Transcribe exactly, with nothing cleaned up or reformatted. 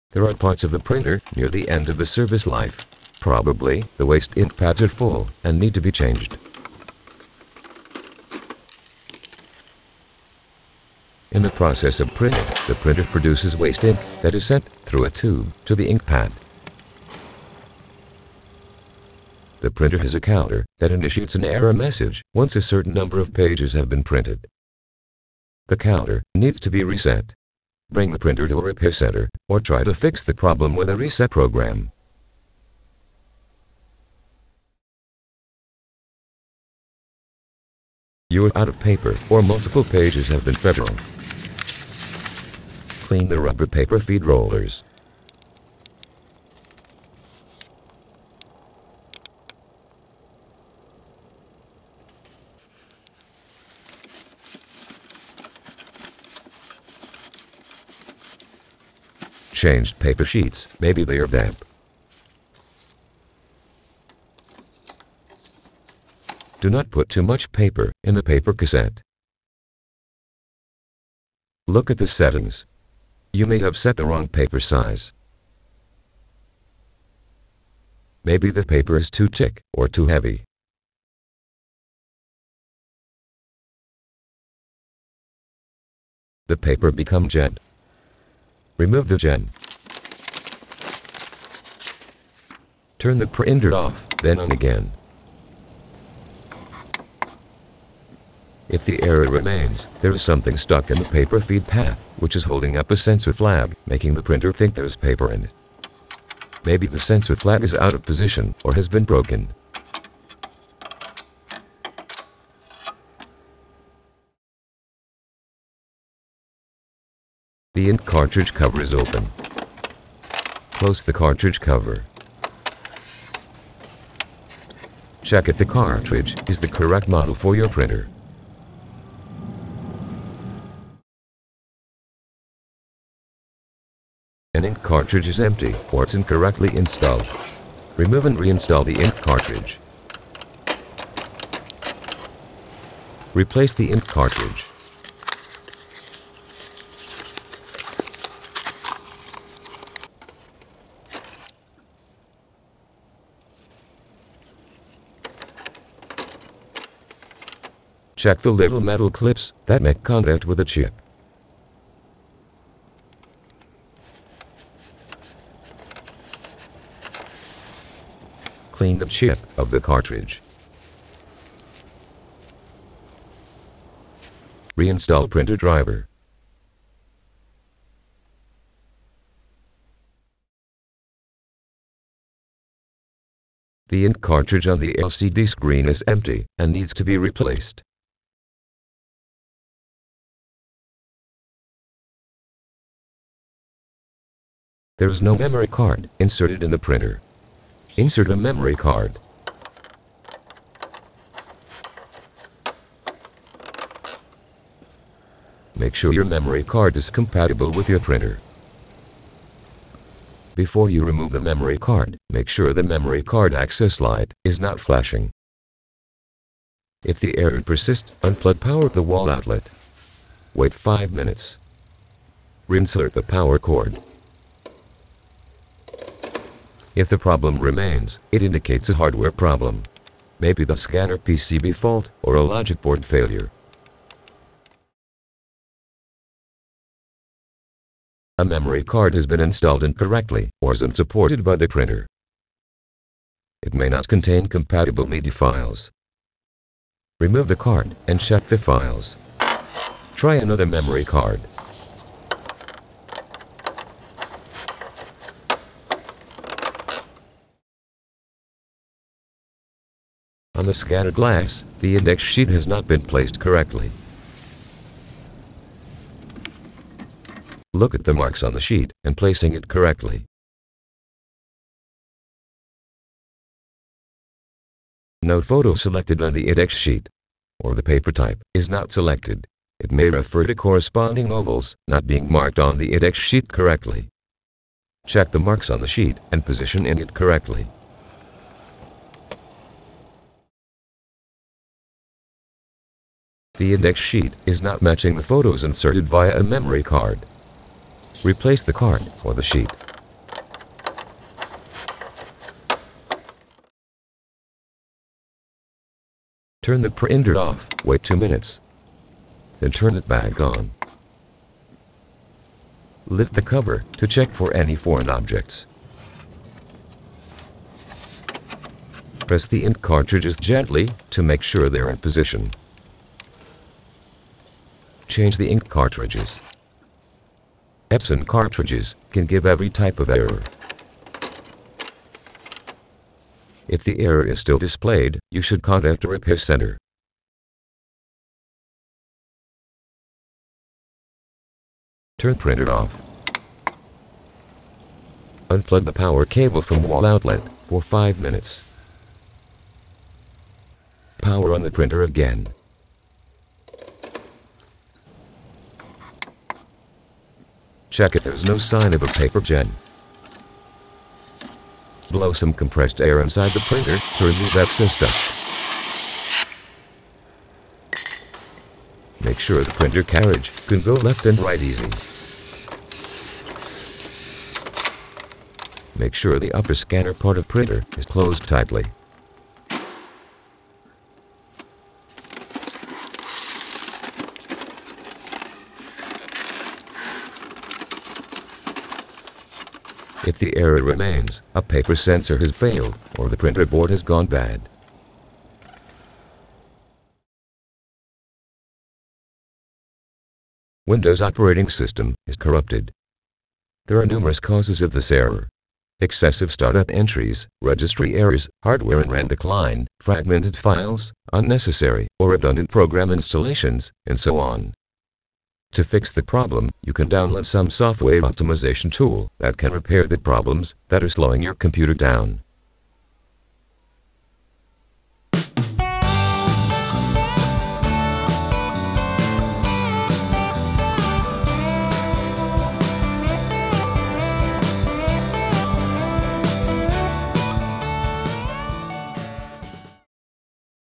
There are parts of the printer near the end of the service life. Probably, the waste ink pads are full and need to be changed. In the process of printing, the printer produces waste ink that is sent through a tube to the ink pad. The printer has a counter that initiates an error message once a certain number of pages have been printed. The counter needs to be reset. Bring the printer to a repair center, or try to fix the problem with a reset program. You are out of paper, or multiple pages have been fed wrong. Clean the rubber paper feed rollers. Changed paper sheets, maybe they are damp. Do not put too much paper in the paper cassette. Look at the settings. You may have set the wrong paper size. Maybe the paper is too thick or too heavy. The paper become jet. Remove the jet. Turn the printer off, then on again. If the error remains, there is something stuck in the paper feed path, which is holding up a sensor flag, making the printer think there's paper in it. Maybe the sensor flag is out of position or has been broken. The ink cartridge cover is open. Close the cartridge cover. Check if the cartridge is the correct model for your printer. An ink cartridge is empty, or it's incorrectly installed. Remove and reinstall the ink cartridge. Replace the ink cartridge. Check the little metal clips that make contact with the chip. Clean the chip of the cartridge. Reinstall printer driver. The ink cartridge on the L C D screen is empty and needs to be replaced. There is no memory card inserted in the printer. Insert a memory card. Make sure your memory card is compatible with your printer. Before you remove the memory card, make sure the memory card access light is not flashing. If the error persists, unplug power of the wall outlet. Wait five minutes. Reinsert the power cord. If the problem remains, it indicates a hardware problem. Maybe the scanner P C B fault or a logic board failure. A memory card has been installed incorrectly or isn't supported by the printer. It may not contain compatible media files. Remove the card and check the files. Try another memory card. On the scanner glass, the index sheet has not been placed correctly. Look at the marks on the sheet and placing it correctly. No photo selected on the index sheet, or the paper type is not selected. It may refer to corresponding ovals not being marked on the index sheet correctly. Check the marks on the sheet and position it correctly. The index sheet is not matching the photos inserted via a memory card. Replace the card or the sheet. Turn the printer off, wait two minutes. Then turn it back on. Lift the cover to check for any foreign objects. Press the ink cartridges gently to make sure they're in position. Change the ink cartridges. Epson cartridges can give every type of error. If the error is still displayed, you should contact a repair center. Turn printer off. Unplug the power cable from wall outlet for five minutes. Power on the printer again. Check if there's no sign of a paper jet. Blow some compressed air inside the printer to remove excess dust. Make sure the printer carriage can go left and right easy. Make sure the upper scanner part of printer is closed tightly. If the error remains, a paper sensor has failed, or the printer board has gone bad. Windows operating system is corrupted. There are numerous causes of this error. Excessive startup entries, registry errors, hardware and RAM decline, fragmented files, unnecessary or redundant program installations, and so on. To fix the problem, you can download some software optimization tool that can repair the problems that are slowing your computer down.